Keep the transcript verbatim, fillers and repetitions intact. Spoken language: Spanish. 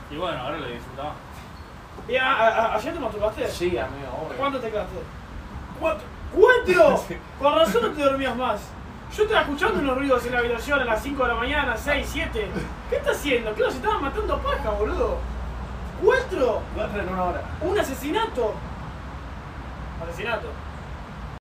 Y bueno, ahora lo disfrutaba. ¿Y a, a, a, ayer te masturbaste? Sí, amigo, obvio. ¿Cuánto te quedaste? ¡Cuatro! ¡Cuatro! Con razón no te dormías más. Yo estaba escuchando unos ruidos en la habitación a las cinco de la mañana, seis, siete. ¿Qué está haciendo? ¿Qué los estaban matando a paja, boludo? ¿Cuatro? Cuatro en una hora. Un asesinato. Asesinato.